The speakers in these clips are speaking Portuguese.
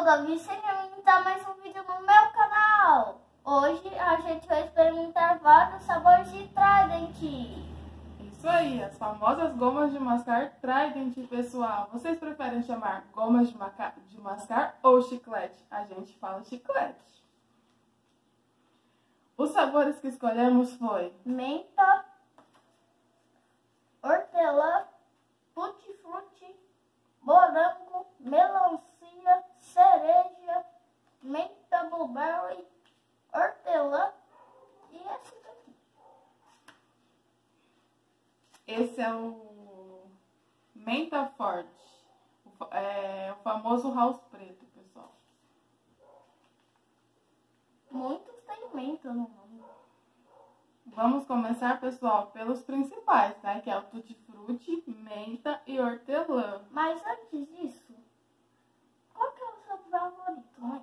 Davi, seja bem-vindo a mais um vídeo no meu canal. Hoje a gente vai experimentar vários sabores de Trident. Isso aí, as famosas gomas de mascar Trident, pessoal. Vocês preferem chamar gomas de mascar ou chiclete? A gente fala chiclete. Os sabores que escolhemos foi menta, hortelã, tutti-frutti, morango, melancia, cereja, menta, blueberry, hortelã e esse daqui. Esse é o menta forte, o famoso house preto, pessoal. Muitos têm menta no nome. Vamos começar, pessoal, pelos principais, né? Que é o tutti-frutti, menta e hortelã. Mas antes disso, qual que é o seu favorito, mãe?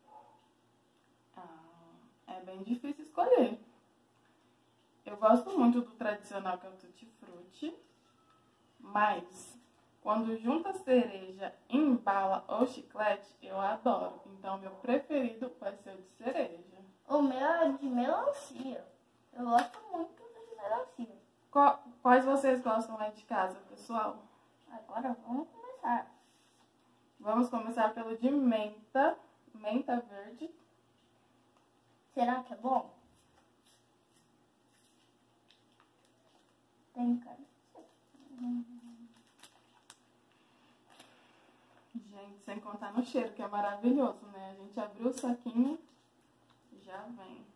É bem difícil escolher. Eu gosto muito do tradicional, que é o tutti-frutti, mas quando junta cereja em bala ou chiclete, eu adoro. Então, meu preferido vai ser o de cereja. O meu é de melancia. Eu gosto muito de melancia. Quais vocês gostam aí de casa, pessoal? Agora vamos começar. Vamos começar pelo de menta verde. Será que é bom? Tem cara. Gente, sem contar no cheiro, que é maravilhoso, né? A gente abriu o saquinho e já vem.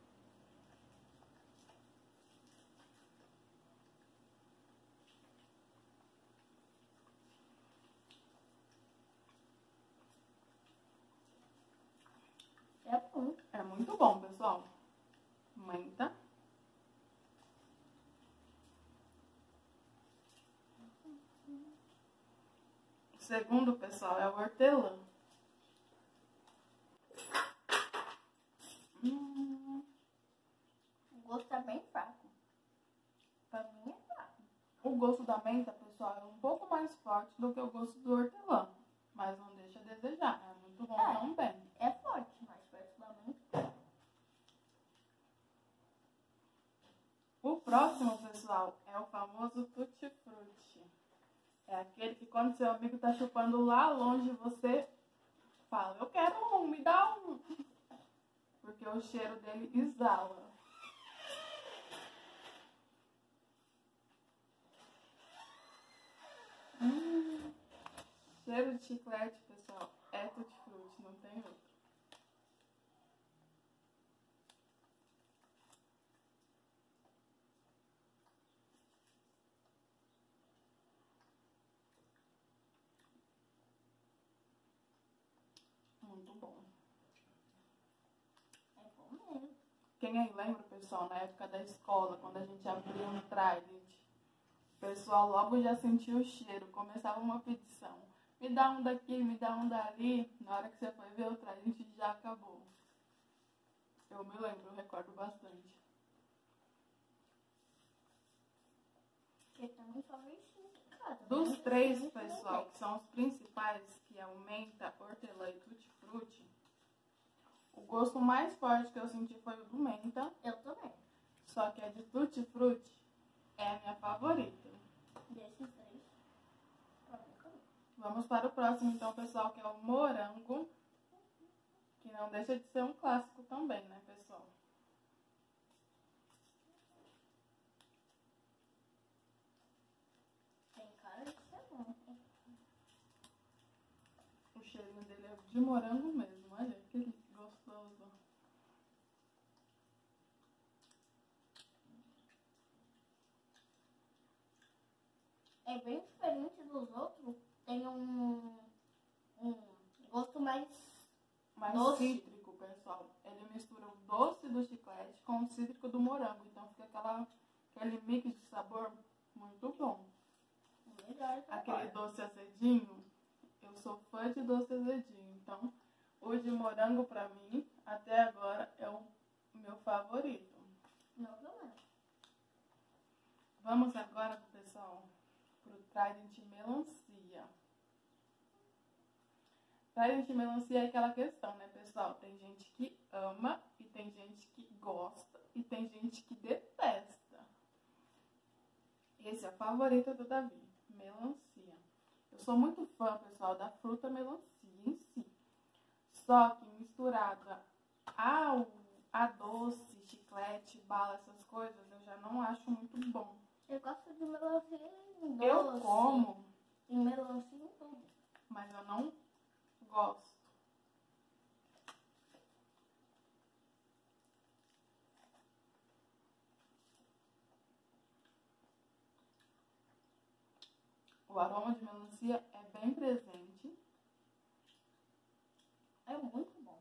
É bom. É muito bom, pessoal. Menta. O segundo, pessoal, é o hortelã. O gosto é bem fraco. Pra mim é fraco. O gosto da menta, pessoal, é um pouco mais forte do que o gosto do hortelã. Mas não deixa a desejar. É muito bom também. É forte, mas perto da menta. O próximo, pessoal, é o famoso tutti-frutti. É aquele que quando seu amigo tá chupando lá longe, você fala, eu quero um, me dá um. Porque o cheiro dele exala. Cheiro de chiclete, pessoal, é tutti-frutti, não tem outro. Muito bom. É bom mesmo. Quem aí lembra, pessoal, na época da escola, quando a gente abria um Trident, o pessoal logo já sentia o cheiro, começava uma petição. Me dá um daqui, me dá um dali. Na hora que você foi ver o Trident já acabou. Eu me lembro, eu recordo bastante. Porque também só veio em casa. Dos três, pessoal, que são os principais, que é o menta, hortelã e tutti-frutti, o gosto mais forte que eu senti foi o do menta. Eu também. Só que a de tutti-frutti é a minha favorita. Desses três. Vamos para o próximo, então, pessoal, que é o morango. Que não deixa de ser um clássico também, né, pessoal? Tem cara de ser bom. O cheirinho dele é de morango mesmo. Olha que gostoso. É bem diferente dos outros. Tem um gosto mais doce. Cítrico, pessoal. Ele mistura o doce do chiclete com o cítrico do morango. Então fica aquele mix de sabor muito bom. Melhor. Aquele doce azedinho. Eu sou fã de doce azedinho. Então, o de morango pra mim, até agora, é o meu favorito. Não, não é. Vamos agora, pessoal, pro Trident melancia. Trident de melancia é aquela questão, né, pessoal? Tem gente que ama e tem gente que gosta e tem gente que detesta. Esse é o favorito do Davi, melancia. Eu sou muito fã, pessoal, da fruta melancia em si. Só que misturada a doce, chiclete, bala, essas coisas, eu já não acho muito bom. Eu gosto de melancia em doce. Eu como. Em melancia em tudo. Mas eu não gosto. O aroma de melancia é bem presente. É muito bom.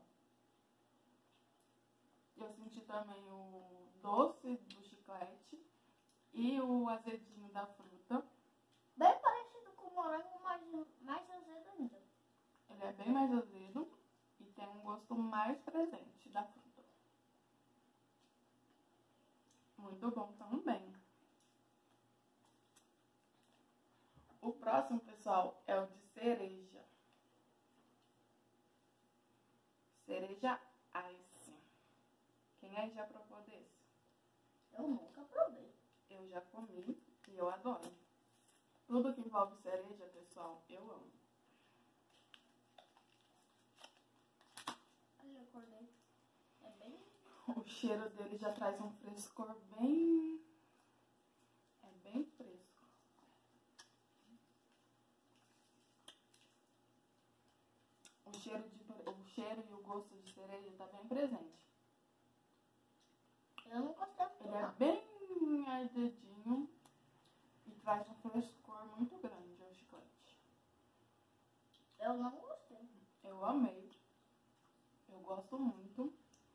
Eu senti também o doce do chiclete e o azedinho da fruta. Bem parecido com o morango, mas mais azedo ainda. Ele é bem mais azedo e tem um gosto mais presente da fruta. Muito bom também. O próximo, pessoal, é o de cereja. Cereja Ice. Quem aí já provou desse? Eu nunca provei. Eu já comi e eu adoro. Tudo que envolve cereja, pessoal, eu amo. Olha, eu acordei. É bem... O cheiro dele já traz um frescor bem... É bem fresco. O cheiro e o gosto de cereja tá bem presente. Eu não gostei muito, Ele é não. bem ardidinho e traz um frescor muito grande ao chiclete. Eu não gostei. Eu amei. Eu gosto muito.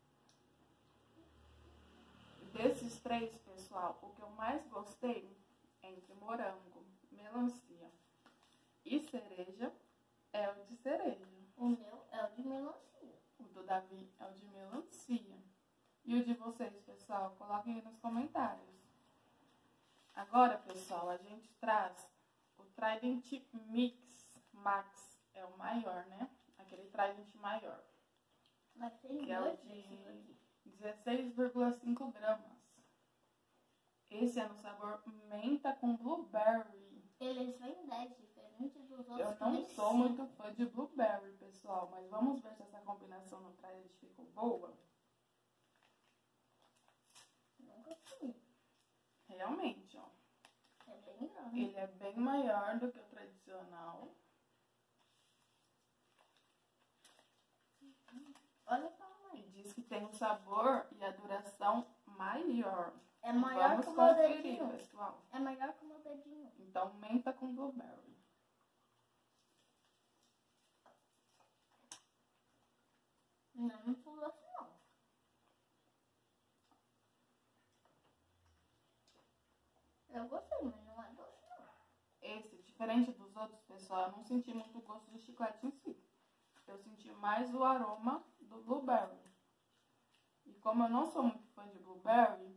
Desses três, pessoal, o que eu mais gostei entre morango, melancia e cereja é o de cereja. O meu é o de melancia. O do Davi é o de melancia. E o de vocês, pessoal? Coloquem aí nos comentários. Agora, pessoal, a gente traz o Trident Mix Max. É o maior, né? Aquele Trident maior. Mas tem Que é o dois de desses aqui. 16,5 gramas. Esse é no sabor menta com blueberry. Eles vêm 10, diferente dos outros. Eu que não vem sou 5. muito fã de blueberry, pessoal. Mas vamos ver se essa combinação no Trident ficou boa. Nunca comi. Realmente, ó. É bem grande. Ele é bem maior do que o tradicional. Olha o tamanho. E diz que tem um sabor e a duração maior. É maior Vamos que o meu conferir, dedinho. pessoal. É maior que o meu dedinho. Então, menta com blueberry. Não é muito doce, não. Eu gostei, mas não é doce, não. Esse, diferente dos outros, pessoal, eu não senti muito o gosto do chiclete em si. Eu senti mais o aroma do blueberry. E como eu não sou muito fã de blueberry,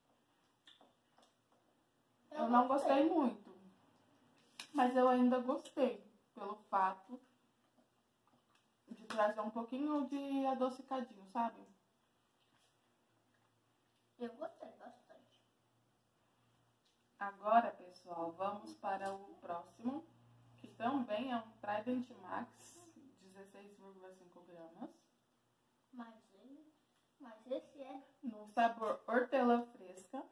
eu não gostei muito. Mas eu ainda gostei, pelo fato de trazer um pouquinho de adocicadinho, sabe? Eu gostei bastante. Agora, pessoal, vamos para o próximo, que também é um Trident Max, 16,5 gramas. Mas esse é... No sabor hortelã fresca.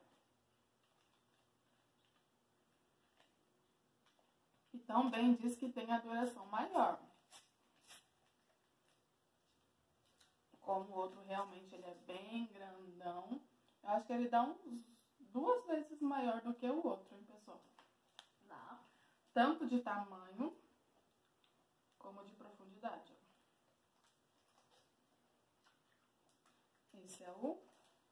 E também diz que tem a duração maior. Como o outro realmente ele é bem grandão, eu acho que ele dá uns 2 vezes maior do que o outro, hein, pessoal? Não. Tanto de tamanho, como de profundidade. Esse é o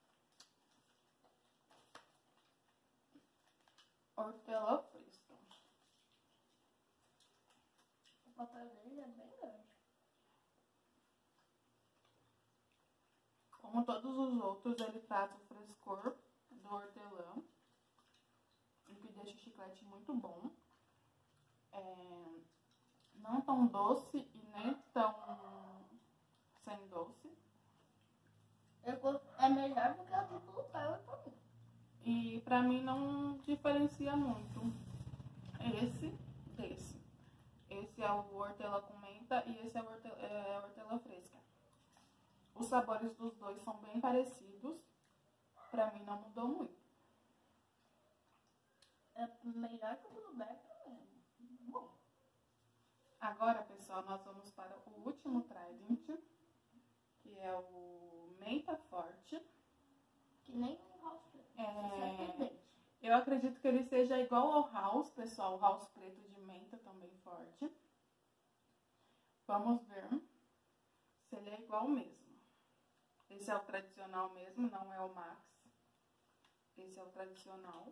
hortelã fresca. O papel dele é bem grande. Como todos os outros, ele traz o frescor do hortelã, o que deixa o chiclete muito bom. Não tão doce e nem tão mim não diferencia muito esse desse. Esse é o hortelã com menta e esse é a hortelã fresca. Os sabores dos dois são bem parecidos. Pra mim não mudou muito. É melhor que o blueberry também. Bom. Agora, pessoal, nós vamos para o último Trident, que é o menta forte. Que nem o house preto. Eu acredito que ele seja igual ao house, pessoal. O house preto de menta também forte. Vamos ver se ele é igual mesmo. Esse é o tradicional mesmo, não é o Max. Esse é o tradicional.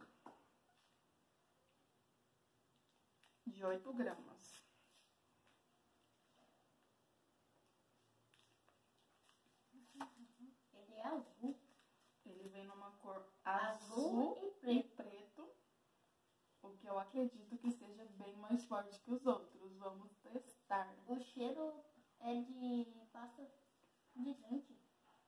De 8 gramas. Ele é azul. Ele vem numa cor azul e preto. O que eu acredito que seja bem mais forte que os outros. Vamos testar. O cheiro é de pasta de dente.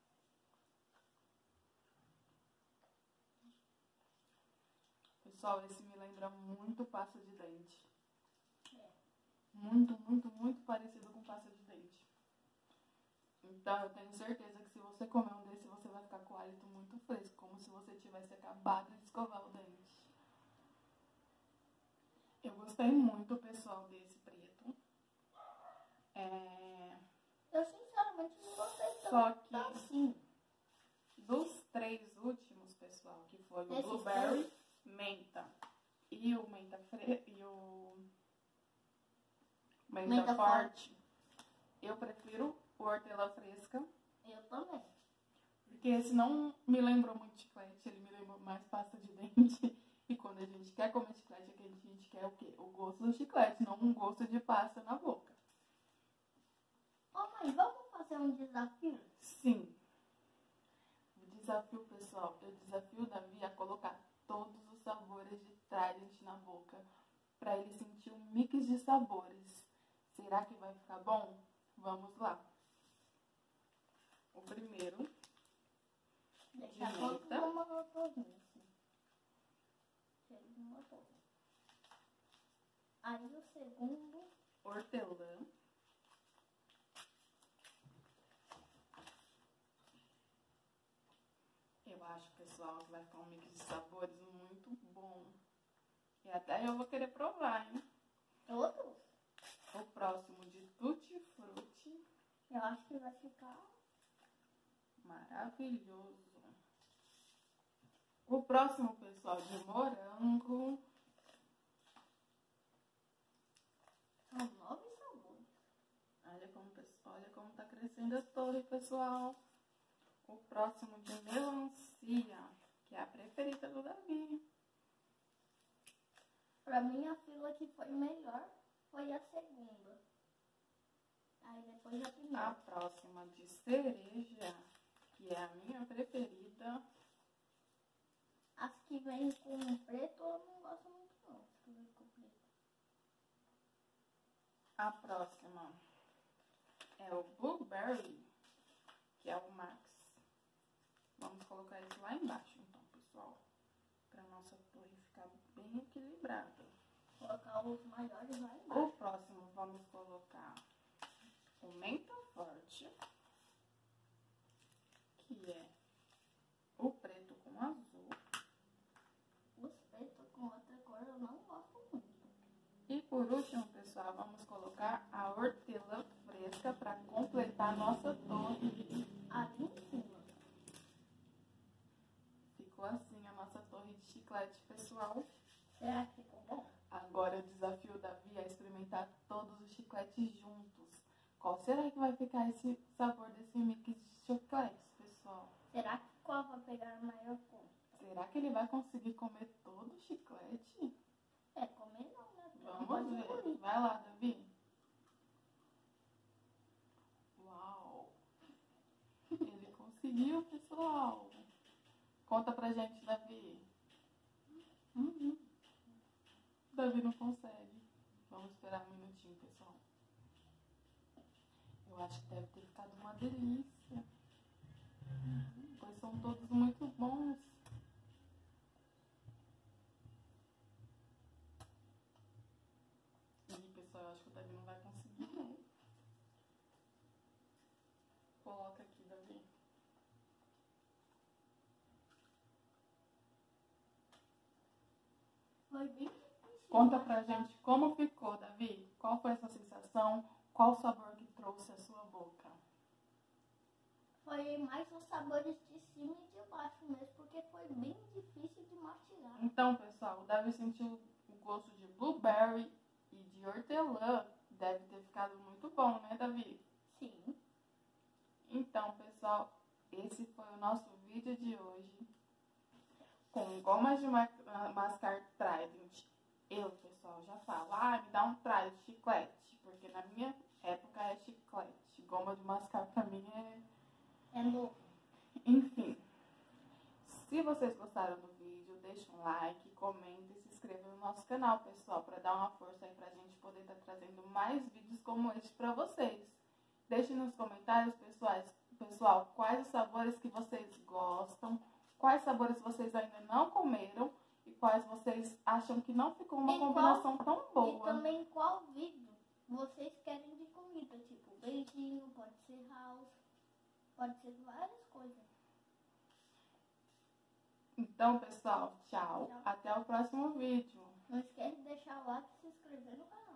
Pessoal, esse me lembra muito pasta de dente. Muito, muito, muito parecido com pasta de dente. Então, eu tenho certeza que se você comer um desse, você vai ficar com o hálito muito fresco, como se você tivesse acabado de escovar o dente. Eu gostei muito, pessoal, desse preto. Eu, sinceramente, não gostei tanto. Só que assim. Dos 3 últimos, pessoal, que foi o Esses blueberry, menta e o menta Menta forte, eu prefiro o hortelã fresca. Eu também. Porque esse não me lembrou muito chiclete, ele me lembrou mais pasta de dente. E quando a gente quer comer chiclete, a gente quer o quê? O gosto do chiclete, não um gosto de pasta na boca. Ô mãe, vamos fazer um desafio? Sim. O desafio, pessoal, eu desafio o Davi a colocar todos os sabores de Trident na boca, para ele sentir um mix de sabores. Será que vai ficar bom? Vamos lá. O primeiro, Daqui a pouco vamos botar nisso. Aí o segundo, hortelã. Eu acho, pessoal, que vai ficar um mix de sabores muito bom. E até eu vou querer provar, hein? outro. O próximo de tutti frutti. Eu acho que vai ficar maravilhoso. O próximo, pessoal, de morango. São 9 sabores. Olha como tá crescendo a torre, pessoal. O próximo de melancia, que é a preferida do Davi. Pra mim, a fila que foi melhor foi a segunda. Aí depois a primeira. A próxima de cereja, que é a minha preferida. As que vêm com preto eu não gosto muito não. As que vêm com preto. A próxima é o blueberry, que é o Max. Vamos colocar esse lá embaixo, então, pessoal. Pra nossa torre ficar bem equilibrada. Colocar os maiores lá embaixo. O próximo vamos colocar o menta forte, que é o preto com azul. Os pretos com outra cor eu não gosto muito. E por último, pessoal, vamos colocar a hortelã fresca para completar a nossa torre. Ali em cima. Ficou assim a nossa torre de chiclete, pessoal. Será que ficou bom? Agora eu desafio o Davi a experimentar todos os chicletes juntos. Qual será que vai ficar esse sabor desse mix de chicletes, pessoal? Será que qual vai pegar a maior conta? Será que ele vai conseguir comer todo o chiclete? É, comer não, né? Vamos ver. Vai lá, Davi. Uau! Ele conseguiu, pessoal. Conta pra gente, Davi. Davi não consegue. Vamos esperar um minutinho, pessoal. Eu acho que deve ter ficado uma delícia. Pois são todos muito bons. Foi bem difícil. Conta pra gente como ficou, Davi. Qual foi a sua sensação? Qual o sabor que trouxe a sua boca? Foi mais os sabores de cima e de baixo mesmo, porque foi bem difícil de mastigar. Então, pessoal, o Davi sentiu o gosto de blueberry e de hortelã. Deve ter ficado muito bom, né, Davi? Sim. Então, pessoal, esse foi o nosso vídeo de hoje com gomas de mascar Trident. Eu, pessoal, já falo, me dá um Trident, chiclete, porque na minha época é chiclete. Goma de mascar pra mim É novo. Enfim, se vocês gostaram do vídeo, deixa um like, comenta e se inscreva no nosso canal, pessoal, para dar uma força aí pra gente poder estar trazendo mais vídeos como este pra vocês. Deixem nos comentários, pessoal, quais os sabores que vocês gostam, quais sabores vocês ainda não comeram e quais vocês acham que não ficou uma combinação tão boa. E também qual vídeo vocês querem de comida, tipo beijinho, pode ser house, pode ser várias coisas. Então, pessoal, tchau. Até o próximo vídeo. Não esquece de deixar o like e se inscrever no canal.